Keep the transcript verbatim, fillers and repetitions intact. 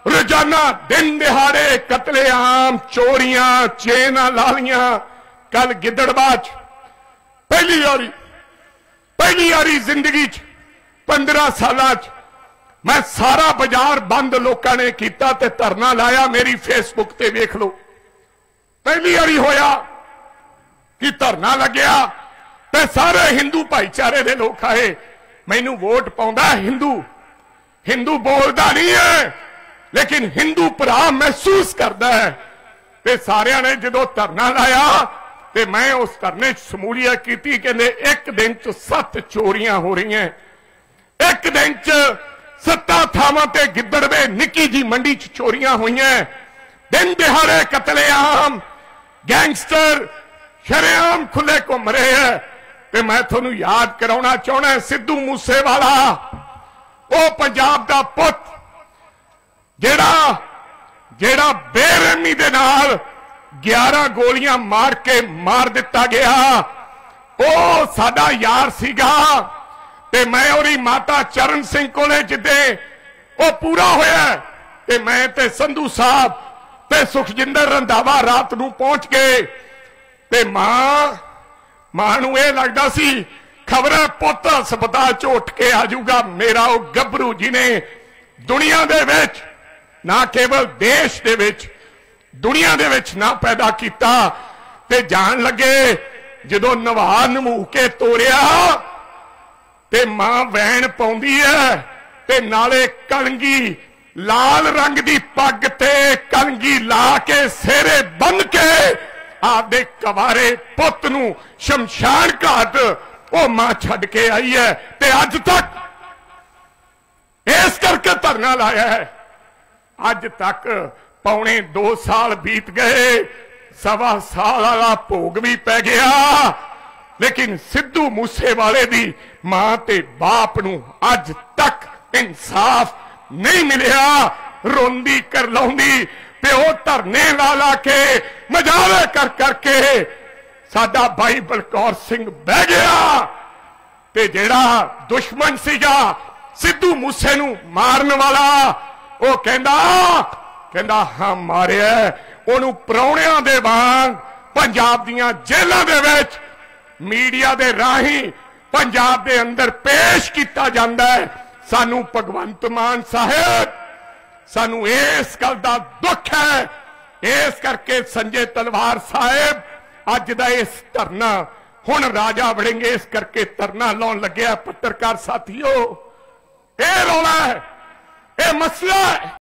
रोजाना दिन दिहाड़े कतलेआम चोरियां चेना लालियां। कल गिद्दड़बाज पहली बारी पहली बारी जिंदगी च पंद्रह साल मैं सारा बाजार बंद लोगों ने किया ते धरना लाया। मेरी फेसबुक ते वेख लो, पहली बारी होया कि धरना लग्या ते सारे हिंदू भाईचारे दे लोग आए। मैनू वोट पाउंदा हिंदू हिंदू बोलदा नहीं है, लेकिन हिंदू भरा महसूस करता है। ते सारिया ने जो धरना लाया ते मैं उस धरने शमूलियत की। कहते एक दिन च सत्त चोरियां हो रही हैं, एक दिन च सत्ता थावां ते गिद्दड़वे निक्की जी मंडी च चोरियां हुई हैं। दिन दिहाड़े कतलेआम गैंगस्टर शरेआम खुले घूम रहे हैं। ते मैं थोनू याद कराउणा चाहुंदा, सिद्धू मूसेवाला वो पंजाब दा पुत जेड़ा जेड़ा बेरहमी दे नाल ग्यारह गोलियां मार के मार दिता गया, वो साडा यार सीगा। ते मैं और माता चरण सिंह कोले जिदे वो पूरा होया ते मैं ते संधू साहब ते सुखजिंदर रंधावा रात नूं पहुंच गए। ते मां मां नूं इह लगदा सी खबर है पुत हस्पताल च उठ के आ जाऊगा। मेरा वो गभरू जी ने दुनिया दे विच ना केवल देश दे विच दुनिया दे विच ना पैदा किया। ते जान लगे जदों नवा नमू के तोरिया ते मां वैन पाउंदी है ते नाले कलंगी लाल रंग दी पग ते कलंगी ला के सेरे बन के आपदे कवारे पुत नूं शमशान घाट वो मां छड्ड के आई है। ते अज तक इस करके धरना लाया है। अज तक पौने दो साल बीत गए, सवा साल वाला भोग भी पै गया, लेकिन सिद्धू मूसेवाले दी मां ते बाप नूं अज तक इंसाफ नहीं मिलिया। रोंदी कर लाउंदी प्यो धरने ला ला के मजाले कर करके साडा भाई बलकौर सिंह बह गया। ते जेड़ा दुश्मन सीगा सिद्धू मूसे नूं मारन वाला वो कहंदा कहंदा हाँ मारिया। ओनू परौणियां दे वांग पंजाब दियां जेलां दे विच मीडिया दे राही पंजाब दे अंदर पेश किया जाता है। सानू भगवंत मान साहब सानू इस गल दा दुख है। इस करके संजय तलवार साहब अज दा इस धरना हुण राजा वड़ेंगे इस करके धरना लाउण लग्या। पत्रकार साथियों, यह रौला है, यह मसला है।